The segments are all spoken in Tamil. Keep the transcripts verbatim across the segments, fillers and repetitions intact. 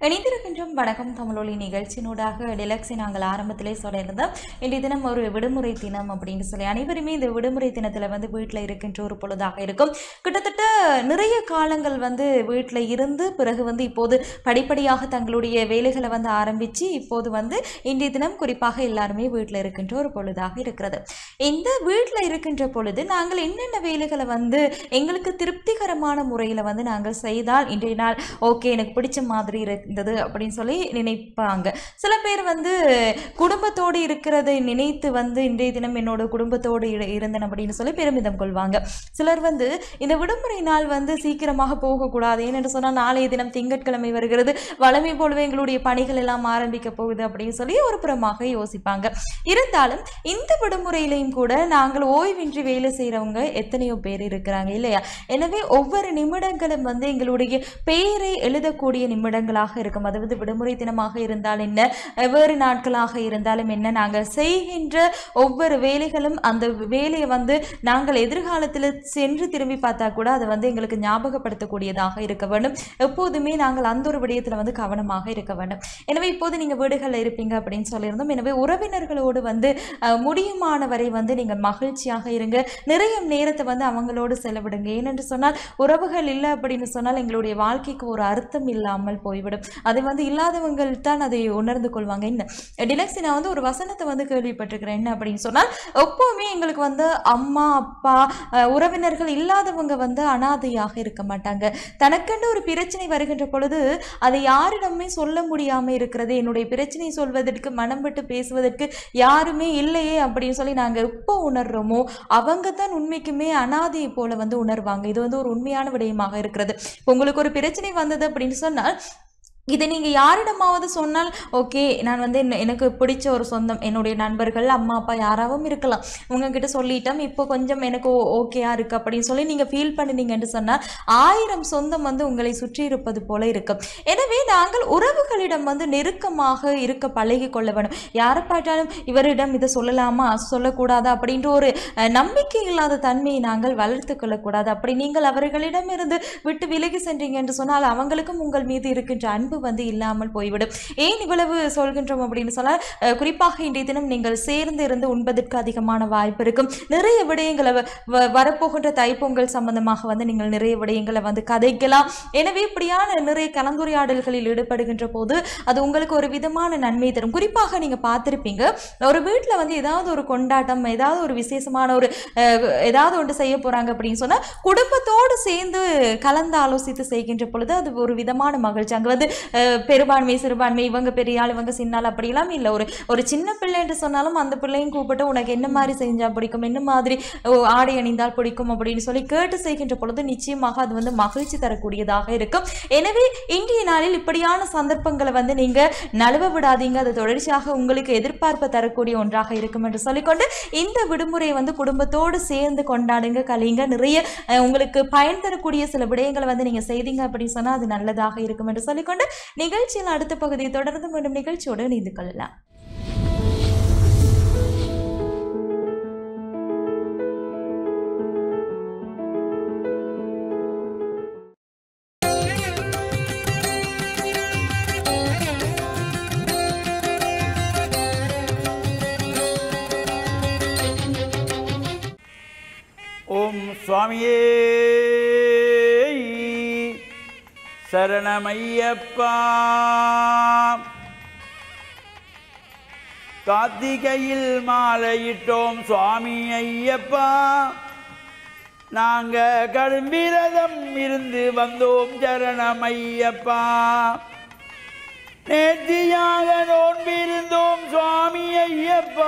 இணைந்திருக்கின்றோம் வணக்கம் தமிழொலி நிகழ்ச்சியினூடாக டிலக்ஸி நாங்கள் ஆரம்பத்திலே சொல்லியிருந்தோம். இன்றைய தினம் ஒரு விடுமுறை தினம் அப்படின்னு சொல்லி அனைவருமே இந்த விடுமுறை தினத்தில் வந்து வீட்டில் இருக்கின்ற ஒரு பொழுதாக இருக்கும். கிட்டத்தட்ட நிறைய காலங்கள் வந்து வீட்டில் இருந்து பிறகு வந்து இப்போது படிப்படியாக தங்களுடைய வேலைகளை வந்து ஆரம்பித்து இப்போது வந்து இன்றைய தினம் குறிப்பாக எல்லாருமே வீட்டில் இருக்கின்ற ஒரு பொழுதாக இருக்கிறது. இந்த வீட்டில் இருக்கின்ற பொழுது நாங்கள் என்னென்ன வேலைகளை வந்து எங்களுக்கு திருப்திகரமான முறையில் வந்து நாங்கள் செய்தால் இன்றைய நாள் ஓகே எனக்கு பிடிச்ச மாதிரி இருந்தது அப்படின்னு சொல்லி நினைப்பாங்க. சில பேர் வந்து குடும்பத்தோடு இருக்கிறதை நினைத்து வந்து இன்றைய தினம் என்னோட குடும்பத்தோடு இருந்தேன் அப்படின்னு சொல்லி பெருமிதம் கொள்வாங்க. சிலர் வந்து இந்த விடுமுறை நாள் வந்து சீக்கிரமாக போகக்கூடாது, ஏனென்று சொன்னால் நாளைய தினம் திங்கட்கிழமை வருகிறது, வழமை போலவே எங்களுடைய பணிகள் எல்லாம் ஆரம்பிக்க போகுது அப்படின்னு சொல்லி ஒரு புறமாக யோசிப்பாங்க. இருந்தாலும் இந்த விடுமுறையிலையும் கூட நாங்கள் ஓய்வின்றி வேலை செய்கிறவங்க எத்தனையோ பேர் இருக்கிறாங்க இல்லையா? எனவே ஒவ்வொரு நிமிடங்களும் வந்து எங்களுடைய பெயரை எழுதக்கூடிய நிமிடங்களாக இருக்கும். அதாவது விடுமுறை தினமாக இருந்தால் என்ன, வேறு நாட்களாக இருந்தாலும் என்ன, நாங்கள் செய்கின்ற ஒவ்வொரு வேலைகளும் அந்த வேலையை வந்து நாங்கள் எதிர்காலத்தில் சென்று திரும்பி பார்த்தா கூட அதை வந்து எங்களுக்கு ஞாபகப்படுத்தக்கூடியதாக இருக்க வேண்டும். எப்போதுமே நாங்கள் அந்த ஒரு விடயத்தில் வந்து கவனமாக இருக்க வேண்டும். எனவே இப்போது நீங்கள் வீடுகளில் இருப்பீங்க அப்படின்னு சொல்லியிருந்தோம். எனவே உறவினர்களோடு வந்து முடியுமான வரை வந்து நீங்கள் மகிழ்ச்சியாக இருங்க. நிறைய நேரத்தை வந்து அவங்களோடு செலவிடுங்க. ஏனென்று சொன்னால் உறவுகள் இல்லை அப்படின்னு சொன்னால் எங்களுடைய வாழ்க்கைக்கு ஒரு அர்த்தம் இல்லாமல் போய்விடும். அது வந்து இல்லாதவங்கள் தான் அதை உணர்ந்து கொள்வாங்க. என்ன டிலக்ஸி நான் வந்து ஒரு வசனத்தை வந்து கேள்விப்பட்டிருக்கிறேன். என்ன அப்படின்னு சொன்னால் எப்பவுமே எங்களுக்கு வந்து அம்மா அப்பா உறவினர்கள் இல்லாதவங்க வந்து அனாதையாக இருக்க மாட்டாங்க. தனக்கென்று ஒரு பிரச்சனை வருகின்ற பொழுது அதை யாரிடமே சொல்ல முடியாம இருக்கிறது, என்னுடைய பிரச்சனை சொல்வதற்கு மனம் விட்டு பேசுவதற்கு யாருமே இல்லையே அப்படின்னு சொல்லி நாங்க எப்போ உணர்றோமோ அவங்க தான் உண்மைக்குமே அனாதையை போல வந்து உணர்வாங்க. இது வந்து ஒரு உண்மையான விடயமாக இருக்கிறது. உங்களுக்கு ஒரு பிரச்சனை வந்தது அப்படின்னு சொன்னால் இதை நீங்கள் யாரிடமாவது சொன்னால் ஓகே நான் வந்து எனக்கு பிடிச்ச ஒரு சொந்தம் என்னுடைய நண்பர்கள் அம்மா அப்பா யாராவும் இருக்கலாம், உங்ககிட்ட சொல்லிட்டோம் இப்போ கொஞ்சம் எனக்கு ஓகேயா இருக்குது அப்படின்னு சொல்லி நீங்கள் ஃபீல் பண்ணினீங்கன்னு சொன்னால் ஆயிரம் சொந்தம் வந்து உங்களை சுற்றி இருப்பது போல இருக்கும். எனவே நாங்கள் உறவுகளிடம் வந்து நெருக்கமாக இருக்க பழகி கொள்ள வேண்டும். யாரை பார்த்தாலும் இவரிடம் இதை சொல்லலாமா சொல்லக்கூடாதா அப்படின்ற ஒரு நம்பிக்கை இல்லாத தன்மையை நாங்கள் வளர்த்து கொள்ளக்கூடாது. அப்படி நீங்கள் அவர்களிடமிருந்து விட்டு விலகி சென்றீங்க என்று சொன்னால் அவங்களுக்கும் உங்கள் மீது இருக்கின்ற அன்பு வந்து இல்லாமல் போய்விடும். ஏன் இவ்வளவு சொல்கின்றோம் அப்படின்னு சொன்னால் குறிப்பாக இன்றைய தினம் நீங்கள் சேர்ந்து இருந்து உண்பதற்கு அதிகமான வாய்ப்பு இருக்கும். நிறைய விடயங்களை வரப்போகின்ற தைப்பொங்கல் சம்பந்தமாக வந்து நீங்கள் நிறைய விடயங்களை வந்து கதைக்கலாம். எனவே இப்படியான நிறைய கலந்துரையாடல்களில் ஈடுபடுகின்ற போது அது உங்களுக்கு ஒரு விதமான நன்மை தரும். குறிப்பாக நீங்க பார்த்திருப்பீங்க, ஒரு வீட்டில் வந்து ஏதாவது ஒரு கொண்டாட்டம் ஏதாவது ஒரு விசேஷமான ஒரு ஏதாவது ஒன்று செய்ய போறாங்க அப்படின்னு சொன்னா குடும்பத்தோடு சேர்ந்து கலந்து ஆலோசித்து செய்கின்ற பொழுது அது ஒரு விதமான மகிழ்ச்சி. அங்க வந்து பெரும்பான்மை சிறுபான்மை இவங்க பெரிய ஆள் இவங்க சின்னால் அப்படிலாம் இல்லை. ஒரு ஒரு சின்ன பிள்ளை என்று சொன்னாலும் அந்த பிள்ளையும் கூப்பிட்டு உனக்கு என்ன மாதிரி செஞ்சா பிடிக்கும், என்ன மாதிரி ஆடை அணிந்தால் பிடிக்கும் அப்படின்னு சொல்லி கேட்டு செய்கின்ற பொழுது நிச்சயமாக அது வந்து மகிழ்ச்சி தரக்கூடியதாக இருக்கும். எனவே இன்றைய நாளில் இப்படியான சந்தர்ப்பங்களை வந்து நீங்க நழுவ விடாதீங்க. அது தொடர்ச்சியாக உங்களுக்கு எதிர்பார்ப்பு தரக்கூடிய ஒன்றாக இருக்கும் என்று சொல்லிக்கொண்டு இந்த விடுமுறையை வந்து குடும்பத்தோடு சேர்ந்து கொண்டாடுங்க, கலிங்க. நிறைய உங்களுக்கு பயன் தரக்கூடிய சில விடயங்களை வந்து நீங்க செய்தீங்க அப்படின்னு சொன்னா அது நல்லதாக இருக்கும் என்று சொல்லிக்கொண்டு நிகழ்ச்சியில் அடுத்த பகுதியை தொடர்ந்து மீண்டும் நிகழ்ச்சியோடு இணைந்து கொள்ளலாம். ஓம் சுவாமியே சரணமையப்பா. கார்த்திகையில் மாலையிட்டோம் சுவாமி ஐயப்பா, நாங்க கடும்பிரதம் இருந்து வந்தோம் சரணமையப்பா. நேர்த்தியாக நோன்பிருந்தோம் சுவாமி ஐயப்பா,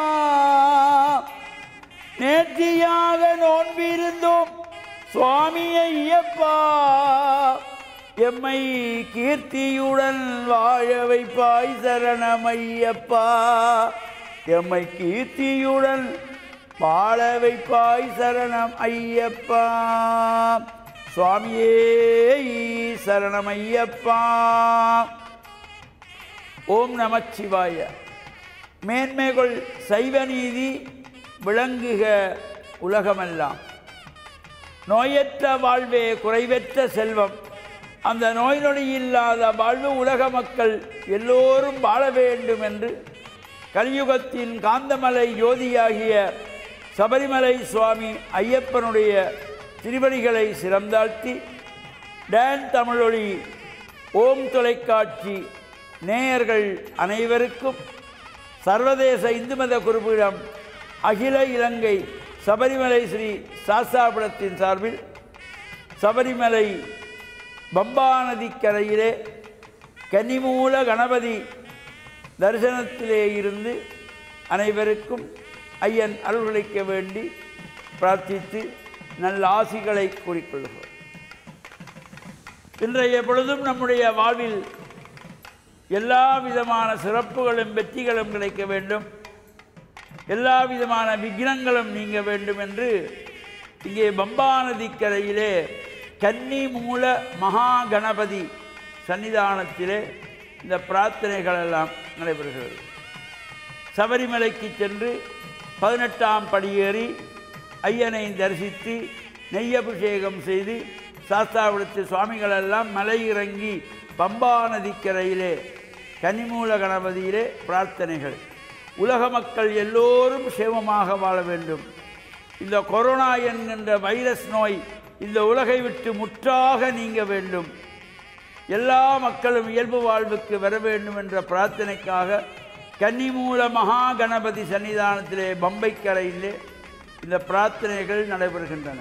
நேர்த்தியாக நோன்பிருந்தோம் சுவாமி ஐயப்பா. எம்மை கீர்த்தியுடன் வாழ வைப்பாய் சரணமையப்பா, எம்மை கீர்த்தியுடன் வாழ வைப்பாய் சரணம் ஐயப்பா. சுவாமியே சரணமையப்பா. ஓம் நமச்சிவாய. மேன்மைகள் சைவநீதி விளங்குக உலகமெல்லாம், நோயற்ற வாழ்வே குறைவற்ற செல்வம், அந்த நோய் நொடி இல்லாத வாழ்வு உலக மக்கள் எல்லோரும் வாழ வேண்டும் என்று கலியுகத்தின் காந்தமலை ஜோதியாகிய சபரிமலை சுவாமி ஐயப்பனுடைய திருவடிகளை சிறந்தாழ்த்தி டான் தமிழொலி ஓம் தொலைக்காட்சி நேயர்கள் அனைவருக்கும் சர்வதேச இந்து மத குருபீடம் அகில இலங்கை சபரிமலை ஸ்ரீ சாஸ்தாபுரத்தின் சார்பில் சபரிமலை பம்பா நதிக்கரையிலே கன்னிமூல கணபதி தரிசனத்திலே இருந்து அனைவருக்கும் ஐயன் அருள்களிக்க வேண்டி பிரார்த்தித்து நல்ல ஆசிகளை கூறிக்கொள்கிறோம். இன்றைய பொழுதும் நம்முடைய வாழ்வில் எல்லா விதமான சிறப்புகளும் வெற்றிகளும் கிடைக்க வேண்டும், எல்லா விதமான விக்னங்களும் நீங்க வேண்டும் என்று இங்கே பம்பா நதிக்கரையிலே கன்னி மூல மகா கணபதி சன்னிதானத்திலே இந்த பிரார்த்தனைகள் எல்லாம் நடைபெறுகிறது. சபரிமலைக்கு சென்று பதினெட்டாம் படியேறி ஐயனை தரிசித்து நெய்யபிஷேகம் செய்து சாஸ்தாபுரத்து சுவாமிகளெல்லாம் மலை இறங்கி பம்பா நதிக்கரையிலே கன்னிமூல கணபதியிலே பிரார்த்தனைகள். உலக மக்கள் எல்லோரும் சேமமாக வாழ வேண்டும், இந்த கொரோனா என்கின்ற வைரஸ் நோய் இந்த உலகை விட்டு முற்றாக நீங்க வேண்டும், எல்லா மக்களும் இயல்பு வாழ்வுக்கு வர வேண்டும் என்ற பிரார்த்தனைக்காக கன்னிமூல மகா கணபதி சன்னிதானத்திலே பம்பைக்கரையிலே இந்த பிரார்த்தனைகள் நடைபெறுகின்றன.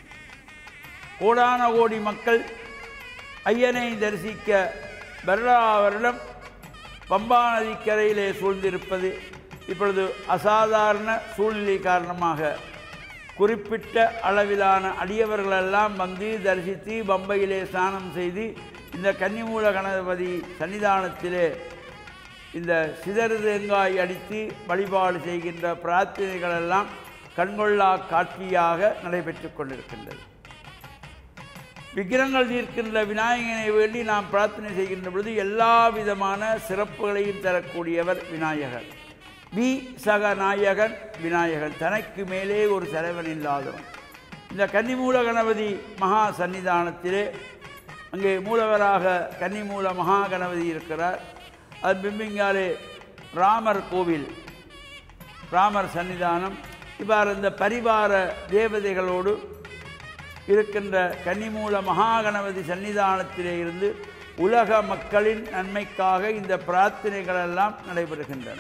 கோடான கோடி மக்கள் ஐயனை தரிசிக்க வருடா வருடம் பம்பா நதிக்கரையிலே சூழ்ந்திருப்பது இப்பொழுது அசாதாரண சூழ்நிலை காரணமாக குறிப்பிட்ட அளவிலான அடியவர்களெல்லாம் வந்து தரிசித்து பம்பையிலே ஸ்நானம் செய்து இந்த கன்னிமூல கணபதி சன்னிதானத்திலே இந்த சிதறு தேங்காய் அடித்து வழிபாடு செய்கின்ற பிரார்த்தனைகளெல்லாம் கண்கொள்ளா காட்சியாக நடைபெற்று கொண்டிருக்கின்றது. விக்கிரங்கள் தீர்க்கின்ற விநாயகனை வேண்டி நாம் பிரார்த்தனை செய்கின்ற பொழுது எல்லா விதமான சிறப்புகளையும் தரக்கூடியவர் விநாயகர். வி சக நாயகன் விநாயகன், தனக்கு மேலே ஒரு செலவன் இல்லாதவன். இந்த கன்னிமூல கணபதி மகா சன்னிதானத்திலே அங்கே மூலவராக கன்னிமூல மகா கணபதி இருக்கிறார். அது பிம்பிங்காலே ராமர் கோவில், ராமர் சன்னிதானம். இவ்வாறு இந்த பரிவார தேவதைகளோடு இருக்கின்ற கன்னிமூல மகாகணபதி சன்னிதானத்திலே இருந்து உலக மக்களின் நன்மைக்காக இந்த பிரார்த்தனைகளெல்லாம் நடைபெறுகின்றன.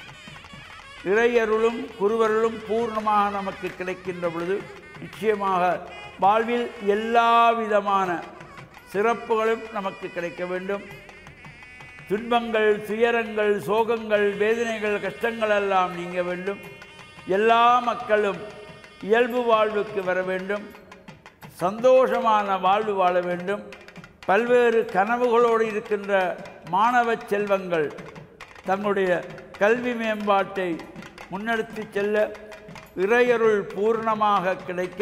இறையருளும் குருவருளும் பூர்ணமாக நமக்கு கிடைக்கின்ற பொழுது நிச்சயமாக வாழ்வில் எல்லா விதமான சிறப்புகளும் நமக்கு கிடைக்க வேண்டும். துன்பங்கள், துயரங்கள், சோகங்கள், வேதனைகள், கஷ்டங்கள் எல்லாம் நீங்க வேண்டும். எல்லா மக்களும் இயல்பு வாழ்வுக்கு வர வேண்டும், சந்தோஷமான வாழ்வு வாழ வேண்டும். பல்வேறு கனவுகளோடு இருக்கின்ற மாணவ செல்வங்கள் தங்களுடைய கல்வி மேம்பாட்டை முன்னெடுத்து செல்ல இறையருள் பூர்ணமாக கிடைக்க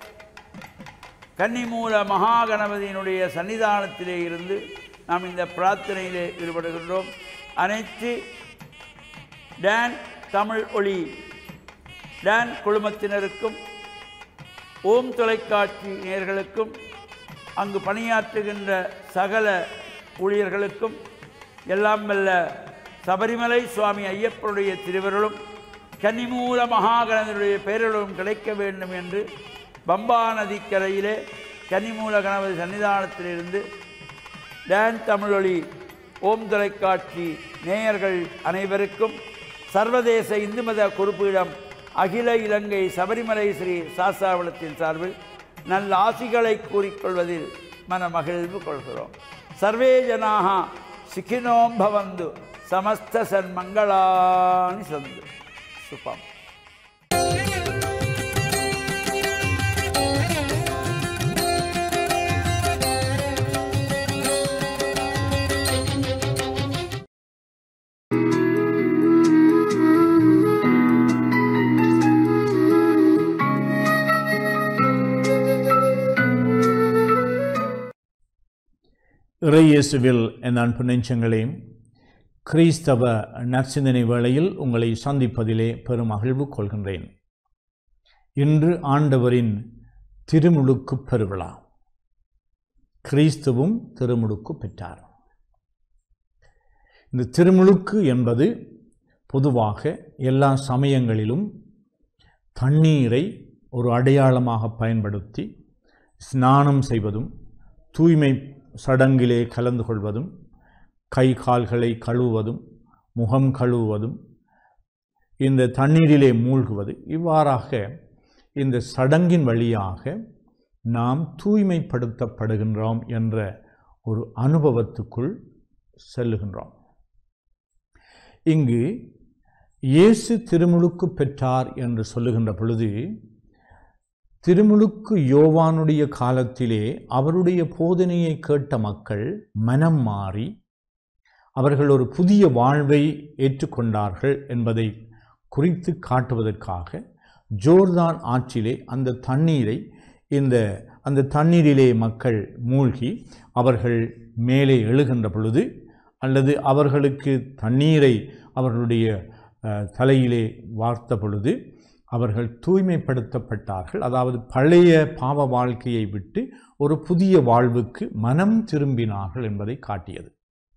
கன்னிமூல மகாகணபதியினுடைய சன்னிதானத்திலே இருந்து நாம் இந்த பிரார்த்தனையிலே ஈடுபடுகின்றோம். அனைத்து டான் தமிழ் ஒளி டான் குழுமத்தினருக்கும் ஓம் தொலைக்காட்சி நேயர்களுக்கும் அங்கு பணியாற்றுகின்ற சகல ஊழியர்களுக்கும் எல்லாம் வல்ல சபரிமலை சுவாமி ஐயப்பனுடைய திருவருளும் கன்னிமூல மகாகணபதியுடைய பேரருளும் கிடைக்க வேண்டும் என்று பம்பா நதிக்கரையிலே கன்னிமூல கணபதி சன்னிதானத்திலிருந்து டான் தமிழொலி ஓம் தொலைக்காட்சி நேயர்கள் அனைவருக்கும் சர்வதேச இந்து மத குருபீடம் அகில இலங்கை சபரிமலை ஸ்ரீ சாஸ்தாபுரத்தின் சார்பில் நல்ல ஆசிகளை கூறிக்கொள்வதில் மன மகிழ்வு கொள்கிறோம். சர்வே ஜனாக சுகினோம் பவந்து சமஸ்த சன்மங்களானி சந்து. சுபம். இறையேசுவில் என் அன்பு நெஞ்சங்களே, கிறிஸ்தவ நற்சிந்தனை வேளையில் உங்களை சந்திப்பதிலே பெரும் மகிழ்வு கொள்கின்றேன். இன்று ஆண்டவரின் திருமுழுக்கு பெருவிழா. கிறிஸ்துவும் திருமுழுக்கு பெற்றார். இந்த திருமுழுக்கு என்பது பொதுவாக எல்லா சமயங்களிலும் தண்ணீரை ஒரு அடையாளமாக பயன்படுத்தி ஸ்நானம் செய்வதும், தூய்மை சடங்கிலே கலந்து கொள்வதும், கை கால்களை கழுவுவதும், முகம் கழுவுவதும், இந்த தண்ணீரிலே மூழ்குவது, இவ்வாறாக இந்த சடங்கின் வழியாக நாம் தூய்மைப்படுத்தப்படுகின்றோம் என்ற ஒரு அனுபவத்துக்குள் செல்லுகின்றோம். இங்கு இயேசு திருமுழுக்கு பெற்றார் என்று சொல்லுகின்ற பொழுது, திருமுழுக்கு யோவானுடைய காலத்திலே அவருடைய போதனையை கேட்ட மக்கள் மனம் மாறி அவர்கள் ஒரு புதிய வாழ்வை ஏற்றுக்கொண்டார்கள் என்பதை குறித்து காட்டுவதற்காக ஜோர்தான் ஆற்றிலே அந்த தண்ணீரை இந்த அந்த தண்ணீரிலே மக்கள் மூழ்கி அவர்கள் மேலே எழுகின்ற பொழுது, அல்லது அவர்களுக்கு தண்ணீரை அவர்களுடைய தலையிலே வார்த்த பொழுது அவர்கள் தூய்மைப்படுத்தப்பட்டார்கள். அதாவது பழைய பாவ வாழ்க்கையை விட்டு ஒரு புதிய வாழ்வுக்கு மனம் திரும்பினார்கள் என்பதை காட்டியது.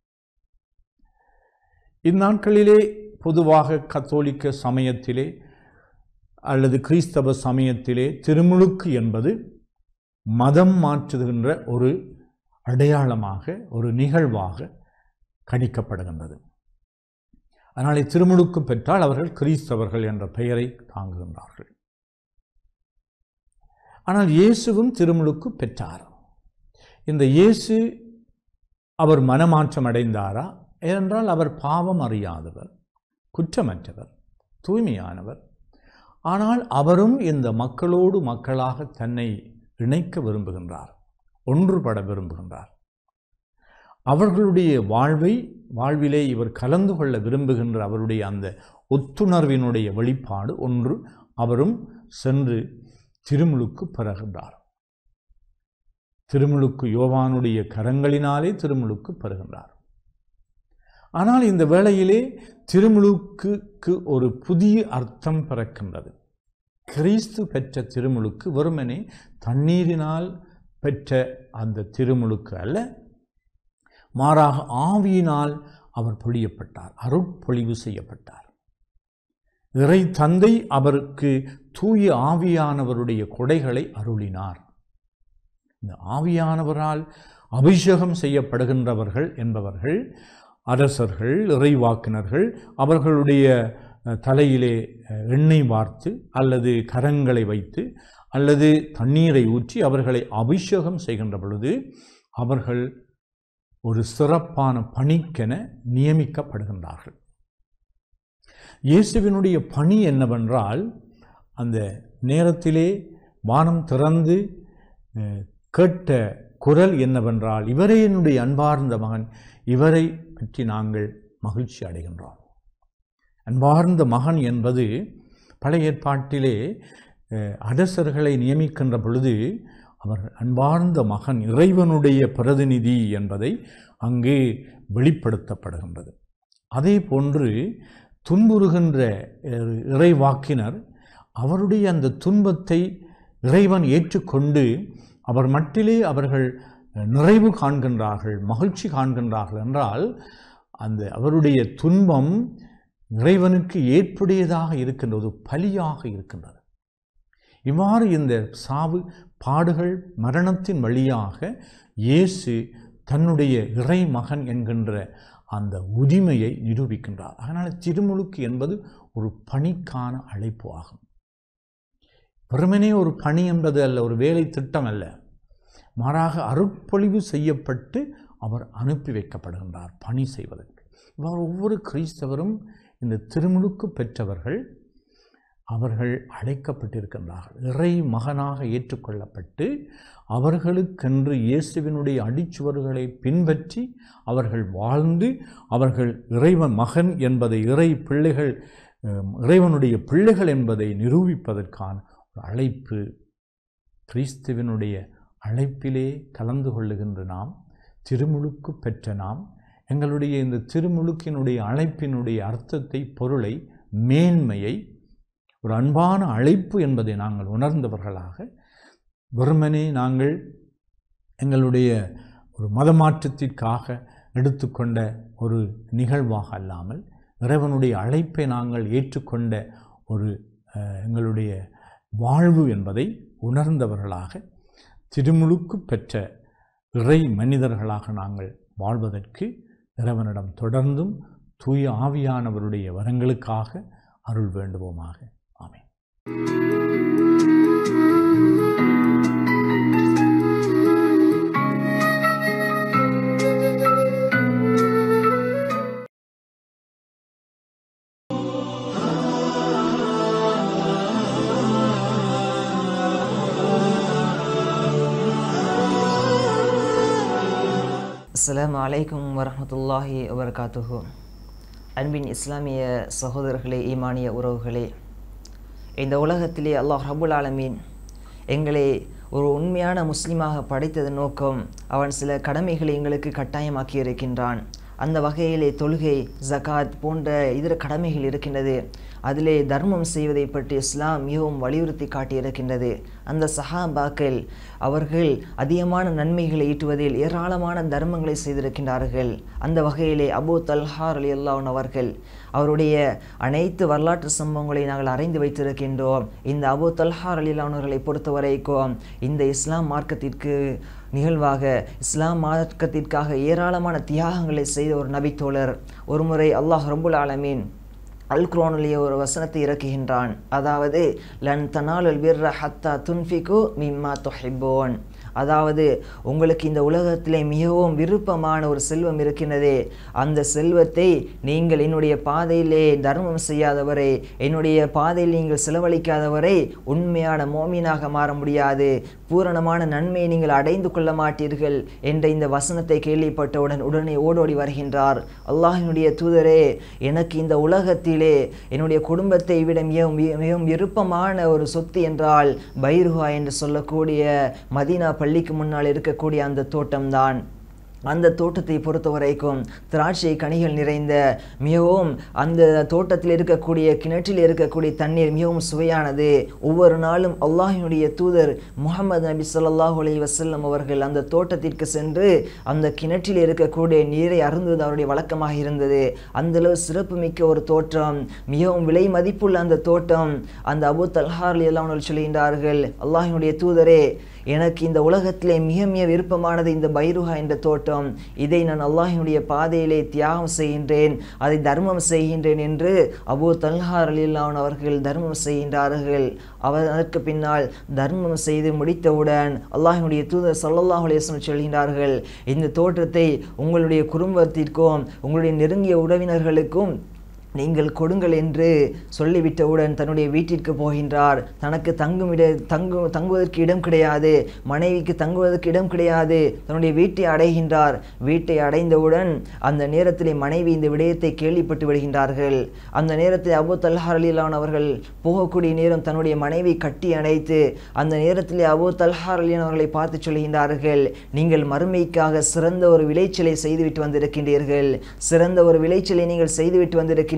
இந்நாட்களிலே பொதுவாக கத்தோலிக்க சமயத்திலே அல்லது கிறிஸ்தவ சமயத்திலே திருமுழுக்கு என்பது மதம் மாற்றுகின்ற ஒரு அடையாளமாக, ஒரு நிகழ்வாக கணிக்கப்படுகின்றது. அதனாலே திருமுழுக்கு பெற்றால் அவர்கள் கிறிஸ்தவர்கள் என்ற பெயரை தாங்குகின்றார்கள். ஆனால் இயேசுவும் திருமுழுக்கு பெற்றார். இந்த இயேசு அவர் மனமாற்றம் அடைந்தாரா? ஏனென்றால் அவர் பாவம் அறியாதவர், குற்றமற்றவர், தூய்மையானவர். ஆனால் அவரும் இந்த மக்களோடு மக்களாக தன்னை இணைக்க விரும்புகின்றார், ஒன்றுபட விரும்புகின்றார். அவர்களுடைய வாழ்வை வாழ்விலே இவர் கலந்து கொள்ள விரும்புகின்ற அவருடைய அந்த ஒத்துணர்வினுடைய வெளிப்பாடு ஒன்று. அவரும் சென்று திருமுழுக்கு பெறுகின்றார். திருமுழுக்கு யோவானுடைய கரங்களினாலே திருமுழுக்கு பெறுகின்றார். ஆனால் இந்த வேளையிலே திருமுழுக்குக்கு ஒரு புதிய அர்த்தம் பிறக்கின்றது. கிறிஸ்து பெற்ற திருமுழுக்கு வெறுமனே தண்ணீரினால் பெற்ற அந்த திருமுழுக்கு அல்ல, மாறாக ஆவியினால் அவர் பொழியப்பட்டார், அருட்பொழிவு செய்யப்பட்டார். இறை தந்தை அவருக்கு தூய ஆவியானவருடைய கொடைகளை அருளினார். இந்த ஆவியானவரால் அபிஷேகம் செய்யப்படுகின்றவர்கள் என்பவர்கள் அரசர்கள், இறைவாக்கினர்கள். அவர்களுடைய தலையிலே எண்ணெய் வார்த்து அல்லது கரங்களை வைத்து அல்லது தண்ணீரை ஊற்றி அவர்களை அபிஷேகம் செய்கின்ற பொழுது அவர்கள் ஒரு சிறப்பான பணிக்கென நியமிக்கப்படுகின்றார்கள். இயேசுவினுடைய பணி என்னவென்றால், அந்த நேரத்திலே வானம் திறந்து கேட்ட குரல் என்னவென்றால், இவரே என்னுடைய அன்பார்ந்த மகன், இவரை பற்றி நாங்கள் மகிழ்ச்சி அடைகின்றோம். அன்பார்ந்த மகன் என்பது பழைய ஏற்பாட்டிலே அரசர்களை நியமிக்கின்ற பொழுது அவர் அன்பார்ந்த மகன், இறைவனுடைய பிரதிநிதி என்பதை அங்கே வெளிப்படுத்தப்படுகின்றது. அதே போன்று துன்புறுகின்ற இறைவாக்கினர் அவருடைய அந்த துன்பத்தை இறைவன் ஏற்றுக்கொண்டு அவர் மட்டிலே அவர்கள் நிறைவு காண்கின்றார்கள், மகிழ்ச்சி காண்கின்றார்கள் என்றால் அந்த அவருடைய துன்பம் இறைவனுக்கு ஏற்புடையதாக இருக்கின்றது, பலியாக இருக்கின்றது. இவ்வாறு இந்த சாவு, பாடுகள், மரணத்தின் வழியாக இயேசு தன்னுடைய இறை மகன் என்கின்ற அந்த உரிமையை நிரூபிக்கின்றார். அதனால் திருமுழுக்கு என்பது ஒரு பணிக்கான அழைப்பு ஆகும். வெறுமனே ஒரு பணி என்பது அல்ல, ஒரு வேலை திட்டம் அல்ல, மாறாக அருட்பொழிவு செய்யப்பட்டு அவர் அனுப்பி வைக்கப்படுகின்றார் பணி செய்வதற்கு. இவ்வாறு ஒவ்வொரு கிறிஸ்தவரும் இந்த திருமுழுக்கு பெற்றவர்கள் அவர்கள் அழைக்கப்பட்டிருக்கின்றார்கள். இறை மகனாக ஏற்றுக்கொள்ளப்பட்டு அவர்களுக்கென்று இயேசுவினுடைய அடிச்சுவர்களை பின்பற்றி அவர்கள் வாழ்ந்து அவர்கள் இறைவன் மகன் என்பதை, இறை பிள்ளைகள், இறைவனுடைய பிள்ளைகள் என்பதை நிரூபிப்பதற்கான ஒரு அழைப்பு. கிறிஸ்துவினுடைய அழைப்பிலே கலந்து கொள்ளுகின்ற நாம், திருமுழுக்கு பெற்ற நாம், எங்களுடைய இந்த திருமுழுக்கினுடைய அழைப்பினுடைய அர்த்தத்தை, பொருளை, மேன்மையை, ஒரு அன்பான அழைப்பு என்பதை நாங்கள் உணர்ந்தவர்களாக, வெறுமனே நாங்கள் எங்களுடைய ஒரு மதமாற்றத்திற்காக எடுத்துக்கொண்ட ஒரு நிகழ்வாக அல்லாமல் இறைவனுடைய அழைப்பை நாங்கள் ஏற்றுக்கொண்ட ஒரு எங்களுடைய வாழ்வு என்பதை உணர்ந்தவர்களாக திருமுழுக்கு பெற்ற இறை மனிதர்களாக நாங்கள் வாழ்வதற்கு இறைவனிடம் தொடர்ந்தும் தூய ஆவியானவருடைய வரங்களுக்காக அருள் வேண்டுவோமாக. ஆமென். அஸ்ஸலாமு அலைக்கும் வரஹ்மத்துல்லாஹி வபரகாத்துஹு. அன்பின் இஸ்லாமிய சகோதரர்களே, ஈமானிய உறவுகளே, இந்த உலகத்திலே அல்லாஹ் ரப்புல் ஆலமீன் எங்களை ஒரு உண்மையான முஸ்லீமாக படைத்தது நோக்கம் அவன் சில கடமைகளை எங்களுக்கு கட்டாயமாக்கி இருக்கின்றான். அந்த வகையிலே தொழுகை, ஜகாத் போன்ற இதர கடமைகள் இருக்கின்றது. அதிலே தர்மம் செய்வதை பற்றி இஸ்லாம் மிகவும் வலியுறுத்தி காட்டியிருக்கின்றது. அந்த சஹாபாக்கள் அவர்கள் அதிகமான நன்மைகளை ஈட்டுவதில் ஏராளமான தர்மங்களை செய்திருக்கின்றார்கள். அந்த வகையிலே அபூ தல்ஹா ரலியல்லாஹு அன்ஹு அவர்கள் அவருடைய அனைத்து வரலாற்று சம்பவங்களை நாங்கள் அறிந்து வைத்திருக்கின்றோம். இந்த அபூ தல்ஹா ரலியல்லாஹு அன்ஹு அவர்களை பொறுத்தவரைக்கும் இந்த இஸ்லாம் மார்க்கத்திற்கு நிகழ்வாக இஸ்லாம் மார்க்கத்திற்காக ஏராளமான தியாகங்களை செய்த ஒரு நபித்தோழர். ஒரு முறை அல்லாஹ் ரப்புல் ஆலமீன் அல் குர்ஆனிலே ஒரு வசனத்தை இறக்குகின்றான். அதாவது லன் தனாலுல் பிர்ர ஹத்தா துன்ஃபிகு மிம்மா துஹிப்பூன். அதாவது உங்களுக்கு இந்த உலகத்திலே மிகவும் விருப்பமான ஒரு செல்வம் இருக்கின்றதே, அந்த செல்வத்தை நீங்கள் என்னுடைய பாதையிலே தர்மம் செய்யாதவரை, என்னுடைய பாதையில் நீங்கள் செலவழிக்காதவரை உண்மையான மோமீனாக மாற முடியாது, பூரணமான நன்மையை நீங்கள் அடைந்து கொள்ள மாட்டீர்கள் என்ற இந்த வசனத்தை கேள்விப்பட்டவுடன் உடனே ஓடோடி வருகின்றார். அல்லாஹ்வினுடைய தூதரே, எனக்கு இந்த உலகத்திலே என்னுடைய குடும்பத்தை விட மிகவும் மிகவும் விருப்பமான ஒரு சொத்து என்றால் பைருஹா என்று சொல்லக்கூடிய மதீனா பள்ளிக்கு முன்னால் இருக்கக்கூடிய அந்த தோட்டம்தான். அந்த தோட்டத்தை பொறுத்த வரைக்கும் திராட்சை கனிகள் நிறைந்த மிகவும் அந்த தோட்டத்தில் இருக்கக்கூடிய கிணற்றில் இருக்கக்கூடிய தண்ணீர் மிகவும் சுவையானது. ஒவ்வொரு நாளும் அல்லாஹ்வினுடைய தூதர் முஹம்மது நபி ஸல்லல்லாஹு அலைஹி வஸல்லம் அவர்கள் அந்த தோட்டத்திற்கு சென்று அந்த கிணற்றில் இருக்கக்கூடிய நீரை அருந்துவது அவருடைய வழக்கமாக இருந்தது. அந்தளவு சிறப்பு மிக்க ஒரு தோட்டம், மிகவும் விலை மதிப்புள்ள அந்த தோட்டம். அந்த அபூ தல்ஹா ரலியல்லாஹு அன்ஹு சொல்கின்றார்கள், அல்லாஹ்வினுடைய தூதரே, எனக்கு இந்த உலகத்திலே மிக மிக விருப்பமானது இந்த பைருஹா என்ற தோட்டம். இதை நான் அல்லாஹ்வினுடைய பாதையிலே தியாகம் செய்கின்றேன், அதை தர்மம் செய்கின்றேன் என்று அபூ தல்ஹா ரலியல்லாஹு அன்ஹு அவர்கள் தர்மம் செய்கின்றார்கள். அவர் அதற்கு பின்னால் தர்மம் செய்து முடித்தவுடன் அல்லாஹ்வினுடைய தூதர் ஸல்லல்லாஹு அலைஹி வஸல்லம் சொல்கின்றார்கள், இந்த தோட்டத்தை உங்களுடைய குடும்பத்திற்கும் உங்களுடைய நெருங்கிய உறவினர்களுக்கும் நீங்கள் கொடுங்கள் என்று சொல்லிவிட்டவுடன் தன்னுடைய வீட்டிற்கு போகின்றார். தனக்கு தங்கும் இட தங்கு தங்குவதற்கு இடம் கிடையாது, மனைவிக்கு தங்குவதற்கு இடம் கிடையாது. தன்னுடைய வீட்டை அடைகின்றார். வீட்டை அடைந்தவுடன் அந்த நேரத்தில் மனைவி இந்த விடயத்தை கேள்விப்பட்டு விடுகின்றார்கள். அந்த நேரத்தில் அபூ தல்ஹா ரலியல்லாஹு அன்ஹு அவர்கள் போகக்கூடிய நேரம் தன்னுடைய மனைவி கட்டி அணைத்து அந்த நேரத்தில் அபூ தல்ஹா ரலியல்லாஹு அன்ஹு அவர்களை பார்த்து சொல்கின்றார்கள், நீங்கள் மறுமைக்காக சிறந்த ஒரு விளைச்சலை செய்துவிட்டு வந்திருக்கின்றீர்கள், சிறந்த ஒரு விளைச்சலை நீங்கள் செய்துவிட்டு வந்திருக்கின்றீர்கள்.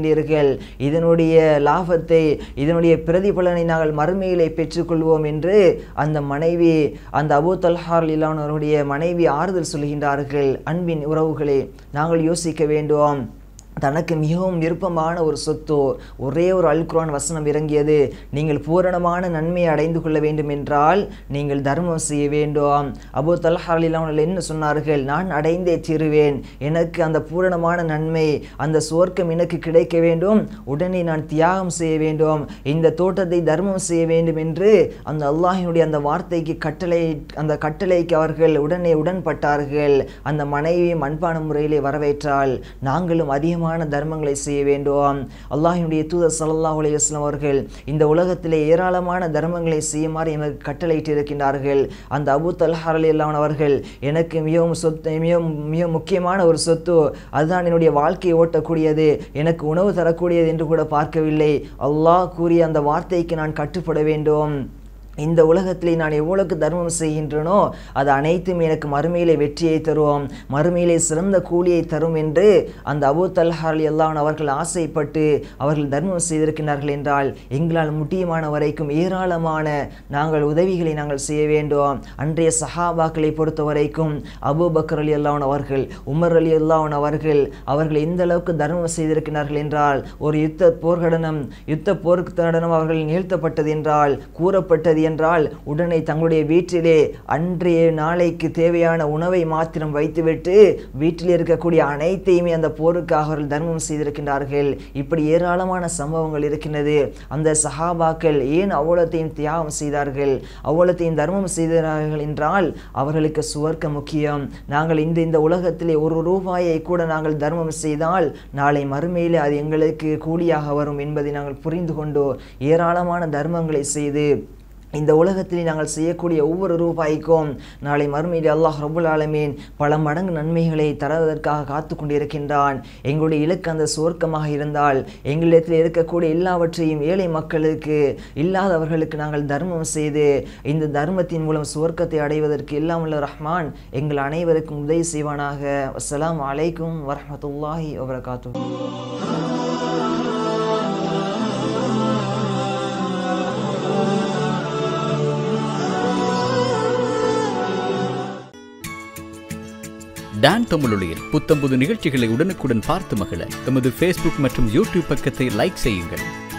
இதனுடைய லாபத்தை, இதனுடைய பிரதிபலனை நாங்கள் மறுமையிலே பெற்றுக்கொள்வோம் என்று அந்த மனைவி, அந்த அபூ தல்ஹா ரலியல்லாஹு அன்ஹு அவருடைய மனைவி ஆறுதல் சொல்கின்றார்கள். அன்பின் உறவுகளே, நாங்கள் யோசிக்க வேண்டும். தனக்கு மிகவும் விருப்பமான ஒரு சொத்து, ஒரே ஒரு அல் குர்ஆன் வசனம் இறங்கியது, நீங்கள் பூரணமான நன்மையை அடைந்து கொள்ள வேண்டும் என்றால் நீங்கள் தர்மம் செய்ய வேண்டும். அபூ தல்ஹா ரலியல்லாஹு அன்ஹு என்ன சொன்னார்கள், நான் அடைந்தே தீருவேன், எனக்கு அந்த பூரணமான நன்மை, அந்த சுவர்க்கம் எனக்கு கிடைக்க வேண்டும், உடனே நான் தியாகம் செய்ய வேண்டும், இந்த தோட்டத்தை தர்மம் செய்ய வேண்டும் என்று அந்த அல்லாஹ்வினுடைய அந்த வார்த்தைக்கு கட்டளை, அந்த கட்டளைக்கு அவர்கள் உடனே உடன்பட்டார்கள். அந்த மனைவியும் அன்பான முறையிலே வரவேற்றால் நாங்களும் அதிகமாக தர்மங்களை செய்ய வேண்டும். அல்லாஹ்வினுடைய தூதர் ஸல்லல்லாஹு அலைஹி வஸல்லம் அவர்கள் இந்த உலகத்திலே ஏராளமான தர்மங்களை செய்யுமாறு எமக்கு கட்டளையிட்டு இருக்கின்றார்கள். அந்த அபூ தல்ஹா ரலியல்லாஹு அன்ஹு அவர்கள், எனக்கு மிகவும் சொத்து, மிகவும் மிக முக்கியமான ஒரு சொத்து, அதுதான் என்னுடைய வாழ்க்கையை ஓட்டக்கூடியது, எனக்கு உணவு தரக்கூடியது என்று கூட பார்க்கவில்லை. அல்லாஹ் கூறிய அந்த வார்த்தைக்கு நான் கட்டுப்பட வேண்டும். இந்த உலகத்திலே நான் எவ்வளவுக்கு தர்மம் செய்கின்றனோ அது அனைத்தும் எனக்கு மறுமையிலே வெற்றியை தருவோம், மறுமையிலே சிறந்த கூலியை தரும் என்று அந்த அபூ தல்ஹா ரலியல்லாஹு அவர்கள் ஆசைப்பட்டு அவர்கள் தர்மம் செய்திருக்கிறார்கள் என்றால் எங்களால் முடியுமான வரைக்கும் ஏராளமான நாங்கள் உதவிகளை நாங்கள் செய்ய வேண்டும். அன்றைய சஹாபாக்களை பொறுத்த வரைக்கும் அபூபக்கர் ரலியல்லாஹு அவர்கள், உமர் ரலியல்லாஹு அவர்கள் அவர்கள் எந்த அளவுக்கு தர்மம் செய்திருக்கிறார்கள் என்றால் ஒரு யுத்த போர்க்கடனம் யுத்த போர்க்கடனம் அவர்கள் நிகழ்த்தப்பட்டது என்றால் கூறப்பட்டது என்றால் உடனே தங்களுடைய வீட்டிலே அன்றைய நாளைக்கு தேவையான உணவை மாத்திரம் வைத்துவிட்டு வீட்டில் இருக்கக்கூடிய அனைத்தையுமே அந்த போருக்காக அவர்கள் தர்மம் செய்திருக்கின்றார்கள். இப்படி ஏராளமான சம்பவங்கள் இருக்கின்றது. அந்த சஹாபாக்கள் ஏன் அவ்வளத்தையும் தியாகம் செய்தார்கள், அவ்வளத்தையும் தர்மம் செய்தார்கள் என்றால் அவர்களுக்கு சுவர்க்கம் முக்கியம். நாங்கள் இந்த இந்த உலகத்திலே ஒரு ரூபாயை கூட நாங்கள் தர்மம் செய்தால் நாளை மறுமையிலே அது எங்களுக்கு கூலியாக வரும் என்பதை நாங்கள் புரிந்து கொண்டு ஏராளமான தர்மங்களை செய்து இந்த உலகத்திலே நாங்கள் செய்யக்கூடிய ஒவ்வொரு ரூபாய்க்கும் நாளை மறுமையிலே அல்லாஹ் ரப்புல் ஆலமீன் பல மடங்கு நன்மைகளை தருவதற்காக காத்து கொண்டிருக்கின்றான். எங்களுடைய இலக்கு அந்த சுவர்க்கமாக இருந்தால் எங்களிடத்தில் இருக்கக்கூடிய எல்லாவற்றையும் ஏழை மக்களுக்கு இல்லாதவர்களுக்கு நாங்கள் தர்மம் செய்து இந்த தர்மத்தின் மூலம் சுவர்க்கத்தை அடைவதற்கு எல்லாம் உள்ள ரஹ்மான் எங்கள் அனைவருக்கும் உதவி செய்வானாக. அஸ்ஸலாமு அலைக்கும் வரஹ்மத்துல்லாஹி வபரகாத்துஹு. டான் தமிழொலியில் புத்தம்புது நிகழ்ச்சிகளை உடனுக்குடன் பார்த்து மகிழ எமது ஃபேஸ்புக் மற்றும் யூடியூப் பக்கத்தை லைக் செய்யுங்கள்.